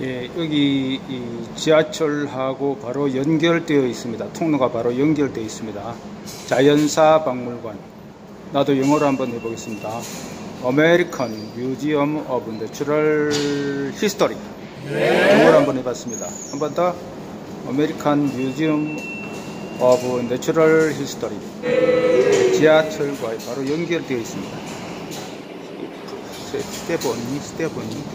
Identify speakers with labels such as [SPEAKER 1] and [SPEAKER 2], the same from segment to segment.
[SPEAKER 1] 예, 여기 이 지하철하고 바로 연결되어 있습니다. 통로가 바로 연결되어 있습니다. 자연사 박물관. 나도 영어로 한번 해보겠습니다. American Museum of Natural History. 영어로 한번 해봤습니다. 한 번 더. American Museum of Natural History. 지하철과 바로 연결되어 있습니다. 스테보니.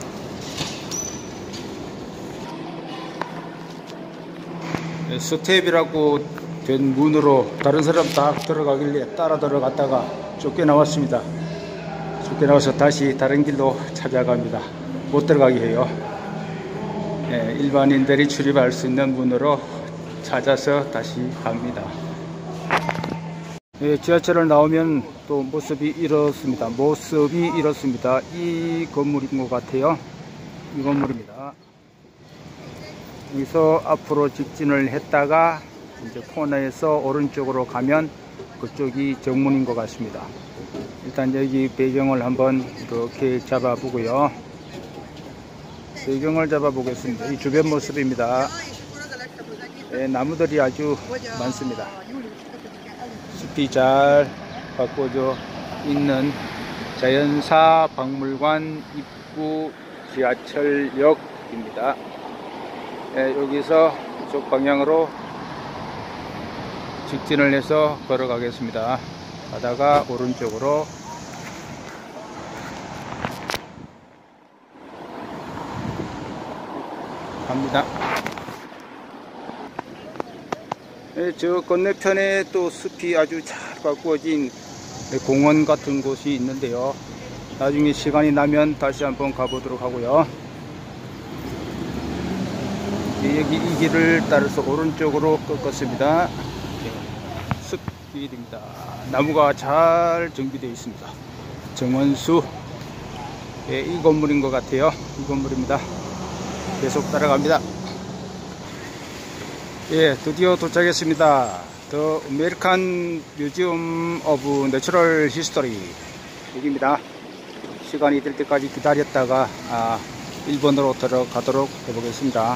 [SPEAKER 1] 스텝이라고 된 문으로 다른 사람 딱 들어가길래 따라 들어갔다가 쫓겨나왔습니다. 쫓겨나와서 다시 다른 길로 찾아갑니다. 못 들어가게 해요. 일반인들이 출입할 수 있는 문으로 찾아서 다시 갑니다. 지하철을 나오면 또 모습이 이렇습니다. 이 건물인 것 같아요. 이 건물입니다. 여기서 앞으로 직진을 했다가 이제 코너에서 오른쪽으로 가면 그쪽이 정문인 것 같습니다. 일단 여기 배경을 한번 이렇게 잡아보고요. 배경을 잡아보겠습니다. 이 주변 모습입니다. 나무들이 아주 많습니다. 숲이 잘 가꿔져 있는 자연사 박물관 입구 지하철역입니다. 여기서 이쪽 방향으로 직진을 해서 걸어가겠습니다. 가다가 오른쪽으로 갑니다. 저 건너편에 또 숲이 아주 잘 가꾸어진 공원 같은 곳이 있는데요. 나중에 시간이 나면 다시 한번 가보도록 하고요. 여기 이 길을 따라서 오른쪽으로 꺾었습니다. 숲길입니다. 나무가 잘 정비되어 있습니다. 정원수. 이 건물인 것 같아요. 이 건물입니다. 계속 따라갑니다. 드디어 도착했습니다. The American Museum of Natural History. 여기입니다. 시간이 될 때까지 기다렸다가 일본으로 들어가도록 해보겠습니다.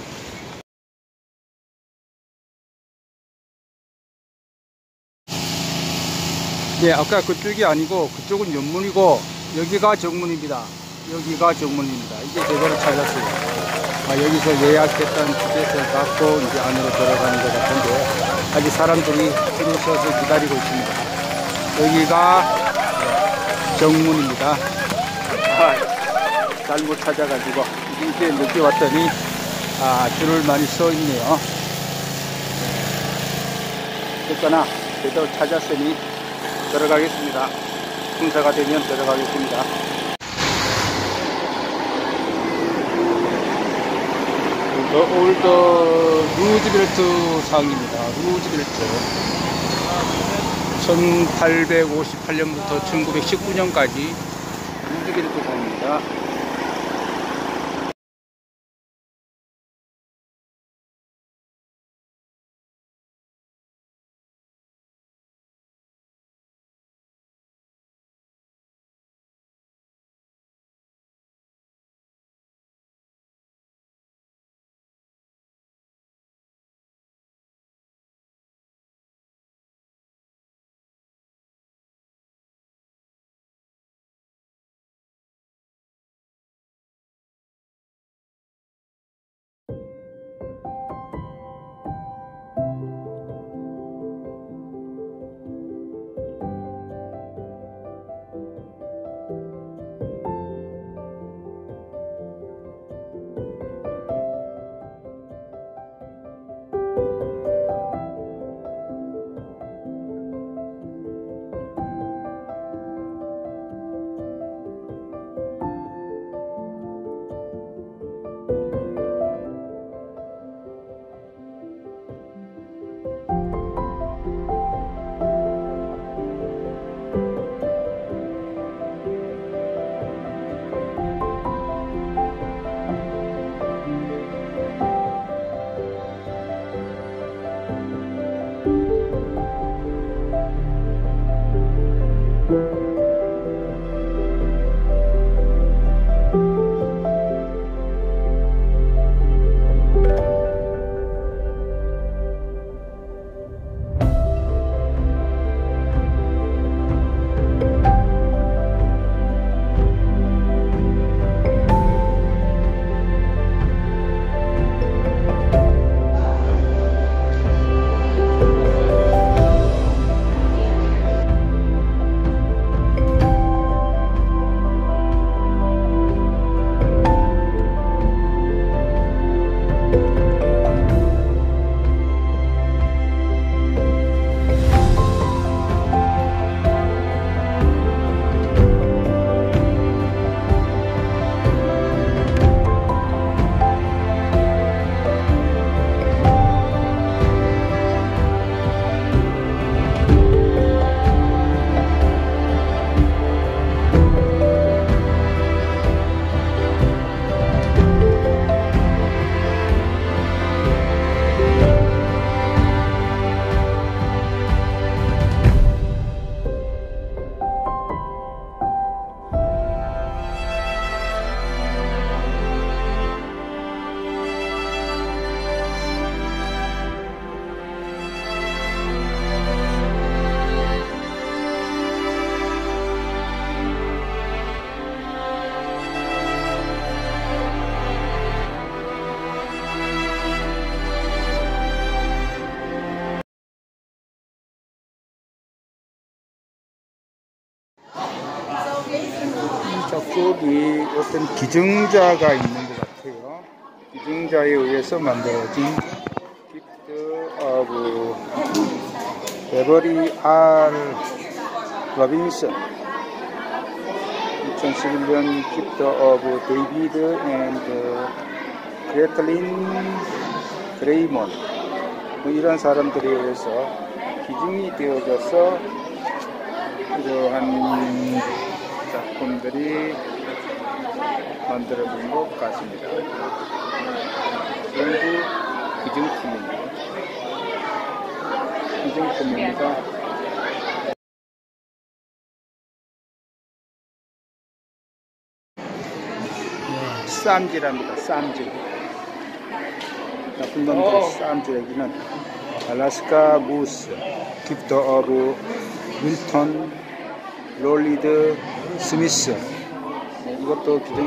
[SPEAKER 1] 아까 그쪽이 아니고 그쪽은 연문이고 여기가 정문입니다. 이제 제대로 찾았어요. 여기서 예약했던 티켓을 갖고 이제 안으로 들어가는 것 같은데 아직 사람들이 줄을 서서 기다리고 있습니다. 여기가 정문입니다. 잘못 찾아가지고 이제 늦게 왔더니 줄을 많이 서 있네요. 됐거나 제대로 찾았으니 들어가겠습니다. 행사가 되면 들어가겠습니다. 올드 루즈벨트 상입니다. 루즈벨트 1858년부터 1919년까지 루즈벨트 상입니다. 어떤 기증자가 있는 것 같아요. 기증자에 의해서 만들어진 기프트 오브 베버리 R 로빈슨 2011년 기프트 오브 데이비드 앤드 그레틀린 그레이먼 뭐 이런 사람들에 의해서 기증이 되어져서 이러한 작품들이 만들어진 것 같습니다. 전부 기증품입니다. 쌈질합니다. 쌈질. 나쁜 놈들 쌈질에기는 알래스카 무스, 기프트 오브 밀턴 롤리드 스미스. 이것도 기증.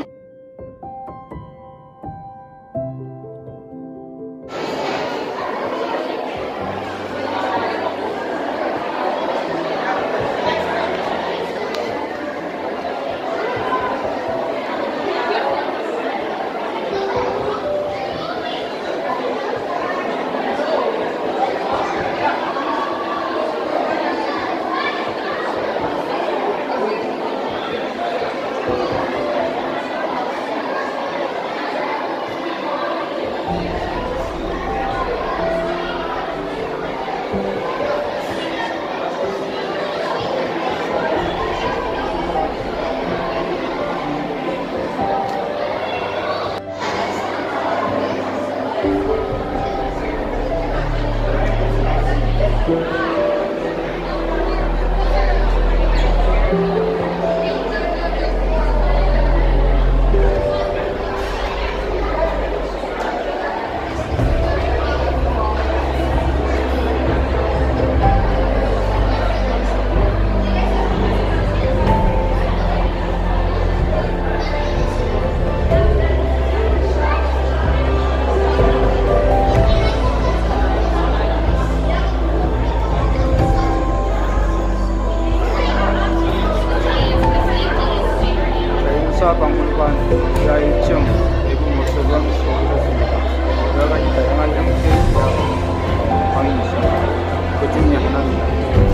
[SPEAKER 1] 박물관 지하 1층 내부 모습은 이렇습니다. 여러 가지 다양한 형태의 방이 있습니다. 그 중에 하나입니다.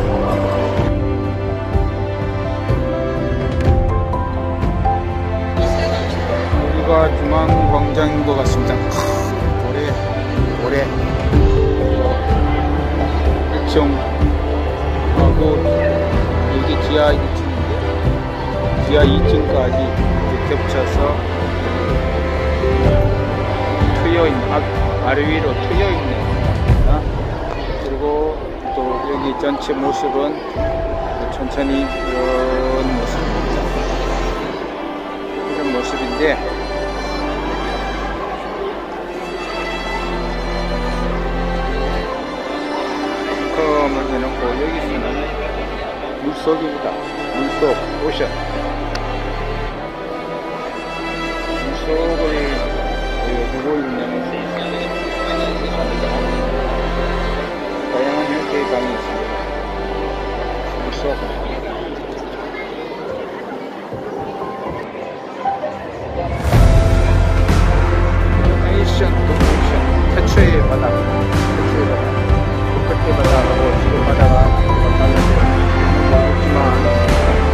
[SPEAKER 1] 여기가 중앙광장인 것 같습니다. 고래 1층하고 여기 지하 1층인데 지하 2층까지 겹쳐서 아래 위로 트여 있는 겁니다. 그리고 또 여기 전체 모습은 천천히 이런 모습입니다. 이런 모습인데 컴을 해놓고 여기서는 물속입니다. 물속 오션. 속을 보여주고 있는 다양한 형태의 방이 있습니다. 물속 에이션 도쿠션 태초의 바다 끝의 바다하고 지금 바다가 없지만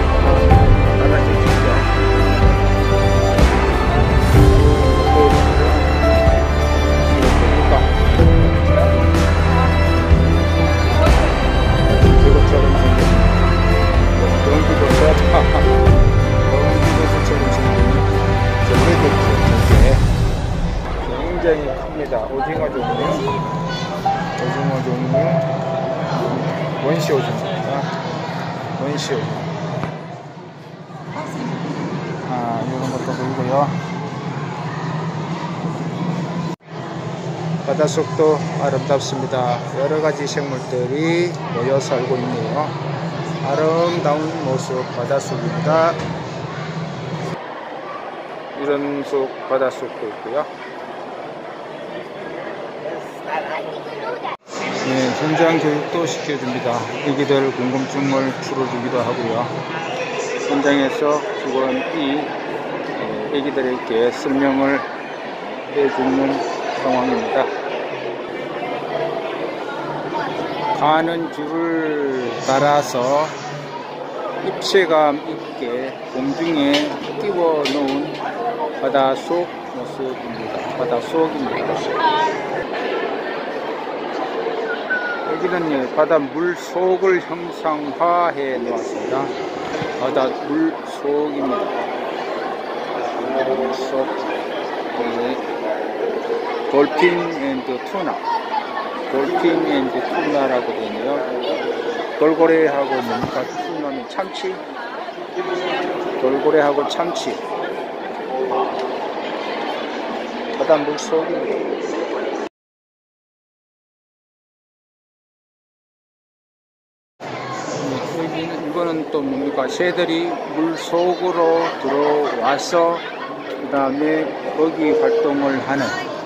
[SPEAKER 1] 굉장히 큽니다. 오징어 종류 원시 오징어입니다. 원시 오징어. 이런 것도 보이고요. 바닷속도 아름답습니다. 여러가지 생물들이 모여 살고 있네요. 아름다운 모습 바닷속입니다. 이런 바닷속도 있고요. 현장 교육도 시켜줍니다. 애기들 궁금증을 풀어주기도 하고요. 현장에서 직원이 애기들에게 설명을 해주는 상황입니다. 가는 줄을 따라서 입체감 있게 공중에 띄워 놓은 바닷속 모습입니다. 바닷속입니다. 여기는 바닷물 속을 형상화해 놓았습니다. 바닷물 속입니다. 물 속, 돌핀 앤드 투나, 돌핀 앤드 투나라고 되어 있네요. 돌고래하고 뭡니까? 투나는 참치, 돌고래하고 참치. 바닷물 속입니다. 이거는 또 뭡니까? 새들이 물 속으로 들어와서 그 다음에 먹이 활동을 하는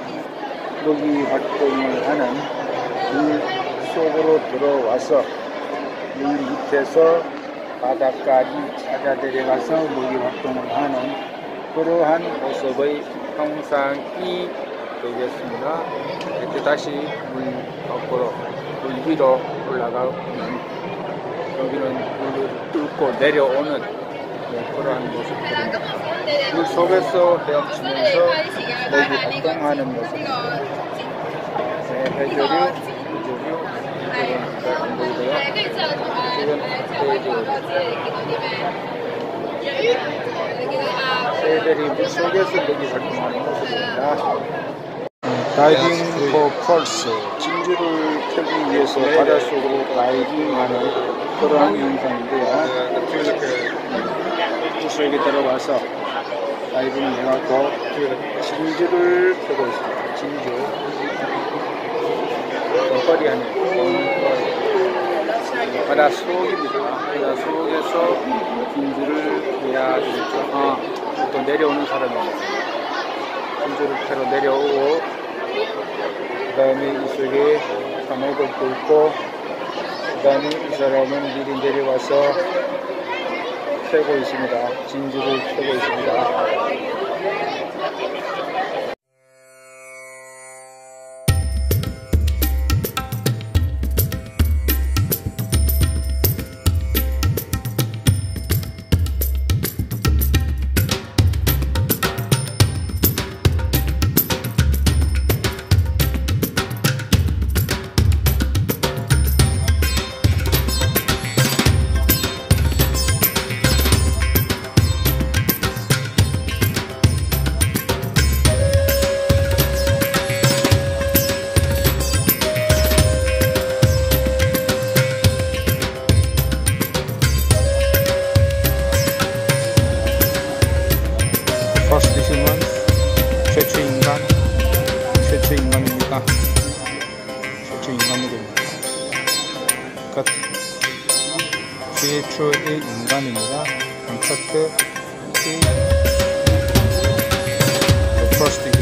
[SPEAKER 1] 물 속으로 들어와서 물 밑에서 바닥까지 찾아 내려가서 먹이 활동을 하는 그러한 모습의 형상이 되겠습니다. 이렇게 다시 물 밖으로, 물 위로 올라가는, 여기는 물을 뚫고 내려오는 그러한 모습들입니다. 물 속에서 헤엄치면서 먹이 활동하는 모습입니다. 해조류 이런 잘 안 보이고요. 이건 새들이 물 속에서 먹이 활동하는 모습입니다. 다이빙 포 펄스, 진주를 캐기 위해서 바닷속으로 다이빙하는 그러한 영상인데요. 물 속에 들어가서 다이빙을 해갖고 진주를 캐고 있습니다. 진주. 덩거리 안에 바닷속입니다. 바닷속에서 진주를 캐야 되겠죠. 또 내려오는 사람입니다. 진주를 캐러 내려오고 그 다음에 이 속에 산호를 뚫고 그 다음에 이 사람은 미리 내려와서 캐고 있습니다. 진주를 캐고 있습니다. 퍼스트 휴먼, 최초 인간입니다. 최초 인간물입니다. 끝. 최초의 인간입니다. 콘서트, 퍼스트